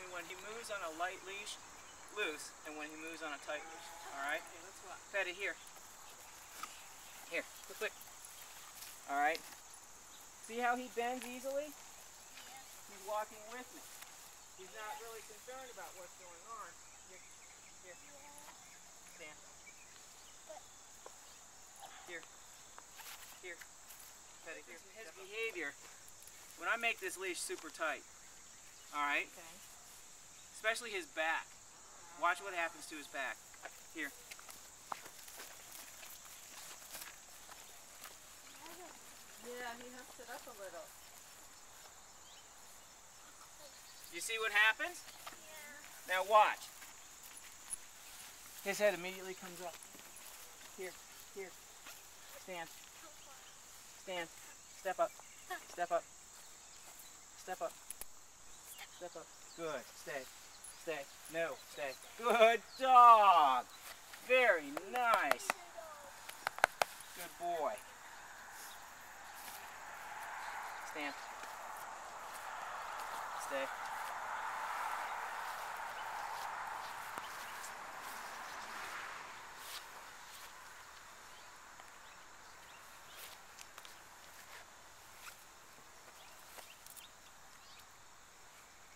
between when he moves on a light leash, loose, and when he moves on a tight leash. Alright? Okay, let's walk. Petty, here. Here, quick. Alright? See how he bends easily? Yeah. He's walking with me. He's not really concerned about what's going on. Here. Stand. Here. Here. Petty, here. His behavior, when I make this leash super tight, alright? Okay. Especially his back. Watch what happens to his back. Here. Yeah, he humps it up a little. You see what happens? Yeah. Now watch. His head immediately comes up. Here, here. Stand. Stand. Step up. Step up. Step up. Step up. Good. Stay. Stay. No. Stay. Good dog. Very nice. Good boy. Stand. Stay.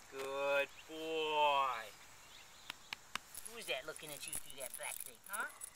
Good boy. Who's that looking at you through that black thing, huh?